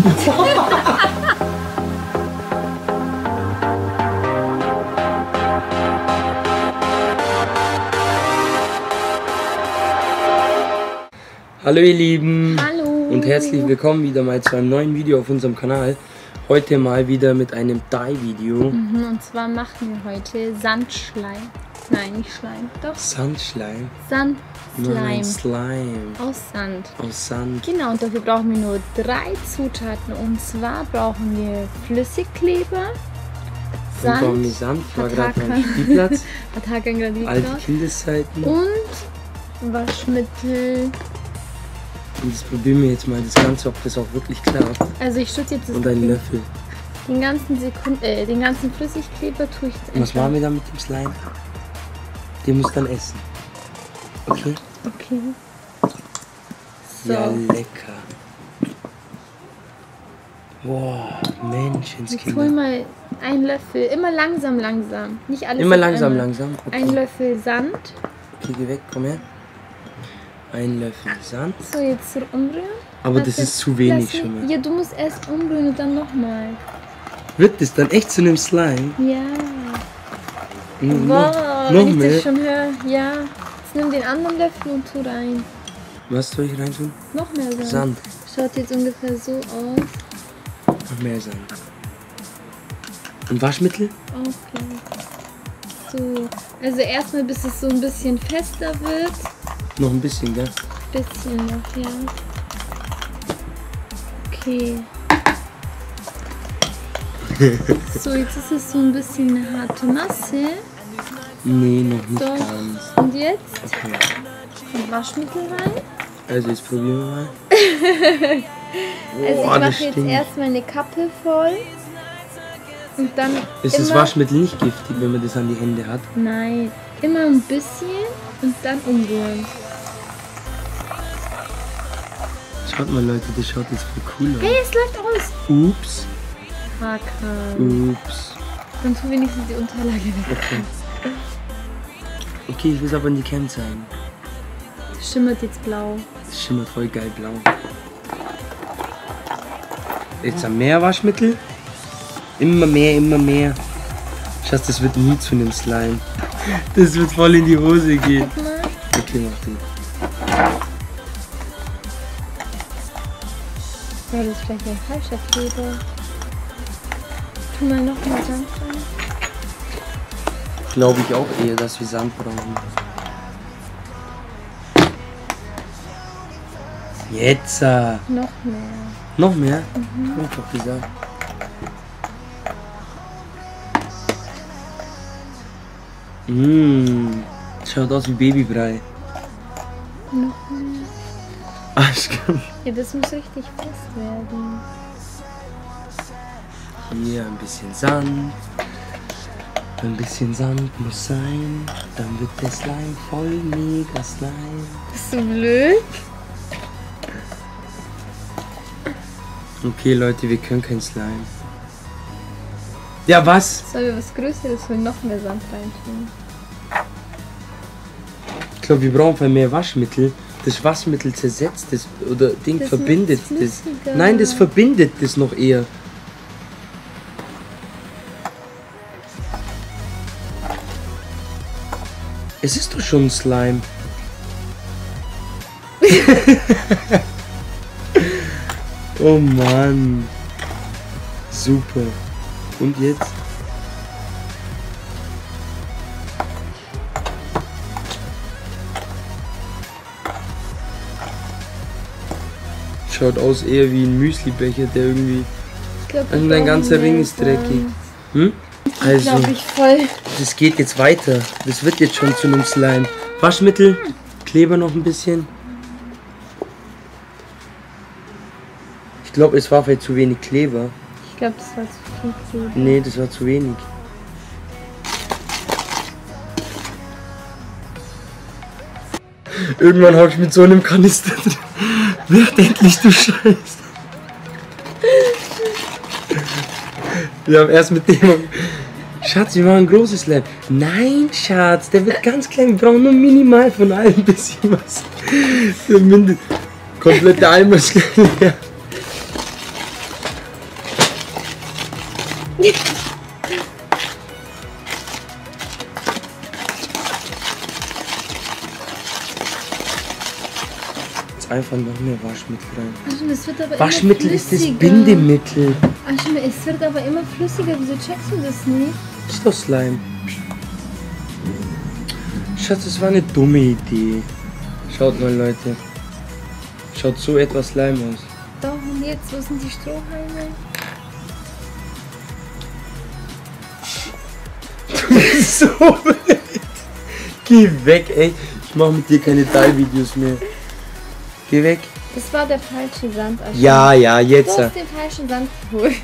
Hallo ihr Lieben. Hallo. Und herzlich willkommen wieder mal zu einem neuen Video auf unserem Kanal. Heute mal wieder mit einem Dye-Video. Und zwar machen wir heute Sandschleim. Nein, nicht Schleim, doch. Sandschleim. Sandslime. Nein, Slime. Aus Sand. Aus Sand. Genau, und dafür brauchen wir nur 3 Zutaten. Und zwar brauchen wir Flüssigkleber, Sand. Und wir Sand. Ich war gerade am Spielplatz. Alte Kindeszeiten. Und Waschmittel. Und das probieren wir jetzt mal das Ganze, ob das auch wirklich klappt. Also ich schütze jetzt das und einen Löffel. Den ganzen Flüssigkleber tue ich jetzt. Und was machen wir dann mit dem Slime? Den muss dann essen. Okay? Okay. So. Ja, lecker. Wow, Menschenskinder. Jetzt hol mal einen Löffel. Immer langsam. Nicht alles. Immer langsam. Okay. Ein Löffel Sand. Okay, geh weg, komm her. Ein Löffel Sand. So, jetzt umrühren. Aber das ist zu wenig schon mal. Ja, du musst erst umrühren und dann nochmal. Wird das dann echt zu einem Slime? Ja. Wow, wenn ich das schon höre. Ja. Jetzt nimm den anderen Löffel und tu rein. Was soll ich rein tun? Noch mehr Sand. Sand. Schaut jetzt ungefähr so aus. Noch mehr Sand. Und Waschmittel? Okay. So. Also erstmal, bis es so ein bisschen fester wird. Noch ein bisschen, gell? Bisschen noch, ja. Okay. So, jetzt ist es so ein bisschen eine harte Masse. Nee, noch nicht Doch. ganz. Und jetzt Okay. Waschmittel rein. Also jetzt probieren wir mal. Also ich mache jetzt erstmal eine Kappe voll. Und dann Ist das Waschmittel nicht giftig, wenn man das an die Hände hat? Nein, immer ein bisschen und dann umrühren. Schaut mal Leute, das schaut jetzt voll cool aus. Hey, es läuft aus! Ups. Hakan. Ups. Dann tu wenigstens die Unterlage weg. Okay. Okay, ich will es aber in die Cam zeigen. Schimmert jetzt blau. Das schimmert voll geil blau. Jetzt haben mehr Waschmittel. Immer mehr. Schatz, das wird nie zu einem Slime. Das wird voll in die Hose gehen. Guck mal. Okay, mach du. Ja, das ist vielleicht ein falscher Kleber. Tu mal noch mal Sand rein. Glaube ich auch eher, dass wir Sand brauchen. Jetzt! Noch mehr. Noch mehr? Hab ich doch gesagt. Schaut aus wie Babybrei. Noch mehr. Arschgeil. Ja, das muss richtig fest werden. Hier ein bisschen Sand. Ein bisschen Sand muss sein. Dann wird der Slime voll mega Slime. Bist du blöd? Okay Leute, wir können kein Slime. Ja, was? Sollen wir was Größeres holen? Noch mehr Sand reintun? Ich glaube, wir brauchen viel mehr Waschmittel. Das Waschmittel zersetzt das oder Ding Das verbindet macht's das. flüssiger. Nein, das verbindet das noch eher. Es ist doch schon Slime. Oh Mann. Super. Und jetzt? Schaut aus eher wie ein Müslibecher, der irgendwie... Und dein ganzer Ring ist dreckig. Also, das geht jetzt weiter. Das wird jetzt schon zu einem Slime. Waschmittel, Kleber noch ein bisschen. Ich glaube, es war vielleicht zu wenig Kleber. Ich glaube, das war zu viel Kleber. Nee, das war zu wenig. Irgendwann habe ich mit so einem Kanister drin. Wird endlich, du Scheiße. Wir haben erst mit dem... Schatz, wir machen ein großes Lab. Nein, Schatz, der wird ganz klein. Wir brauchen nur minimal von allem ein bisschen was. Der komplette Eimer ist leer. Einfach noch mehr Waschmittel rein. Also, das wird aber Waschmittel ist das Bindemittel. Also, es wird aber immer flüssiger. Wieso checkst du das nicht? Das ist doch Slime. Schatz, das war eine dumme Idee. Schaut mal, Leute. Schaut so etwas Slime aus. Doch, und jetzt, wo sind die Strohhalme? Du bist so blöd. Geh weg, ey. Ich mache mit dir keine Teilvideos mehr. Geh weg. Das war der falsche Sand. Ja, jetzt. Du hast den falschen Sand geholt.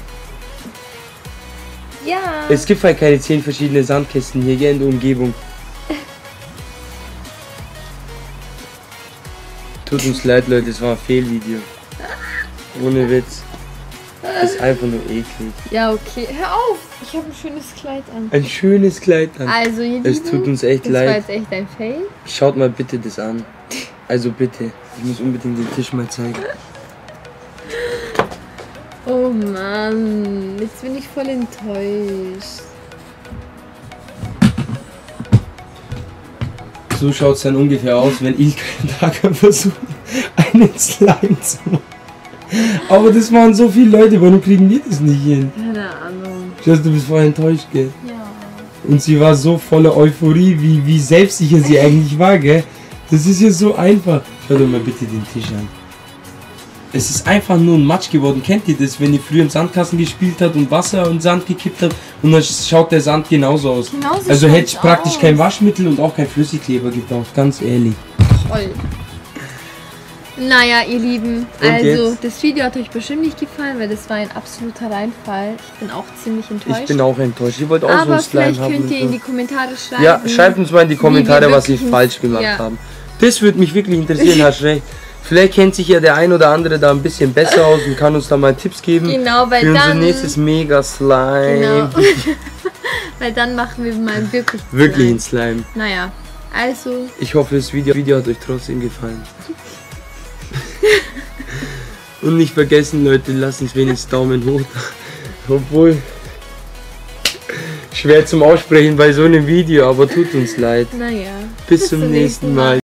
Ja. Es gibt halt keine 10 verschiedene Sandkästen hier in der Umgebung. Tut uns leid, Leute, es war ein Fehlvideo. Ohne Witz. Das ist einfach nur eklig. Ja, okay. Hör auf! Ich habe ein schönes Kleid an. Ein schönes Kleid an. Also, ihr Lieben, es tut uns echt leid. Das war jetzt echt ein Fail. Schaut mal bitte das an. Also bitte. Ich muss unbedingt den Tisch mal zeigen. Oh Mann, jetzt bin ich voll enttäuscht. So schaut es dann ungefähr aus, wenn Ilka und Hakan versuchen, einen Slime zu machen. Aber das waren so viele Leute, warum kriegen die das nicht hin? Keine Ahnung. Schatz, du bist voll enttäuscht, gell? Ja. Und sie war so voller Euphorie, wie selbstsicher sie eigentlich war, gell? Das ist ja so einfach. Schau dir mal bitte den Tisch an. Es ist einfach nur ein Matsch geworden. Kennt ihr das, wenn ihr früher im Sandkasten gespielt habt und Wasser und Sand gekippt habt und dann schaut der Sand genauso aus. Genauso also hätte ich praktisch kein Waschmittel und auch kein Flüssigkleber gebraucht, ganz ehrlich. Toll. Naja, ihr Lieben, also das Video hat euch bestimmt nicht gefallen, weil das war ein absoluter Reinfall. Ich bin auch ziemlich enttäuscht. Ich bin auch enttäuscht. Ich wollte auch aber so ein Slime haben. Aber vielleicht könnt ihr in die Kommentare schreiben. Ja, schreibt uns mal in die Kommentare, was wir falsch gemacht haben. Das würde mich wirklich interessieren, hast recht. Vielleicht kennt sich ja der ein oder andere da ein bisschen besser aus und kann uns da mal Tipps geben. Genau, weil für dann... unser nächstes Mega-Slime. Genau. Weil dann machen wir mal wirklich ein Slime. Naja, also... Ich hoffe, das Video hat euch trotzdem gefallen. Und nicht vergessen, Leute, lasst uns wenigstens Daumen hoch. Obwohl... Schwer zum Aussprechen bei so einem Video, aber tut uns leid. Naja. Bis zum nächsten Mal.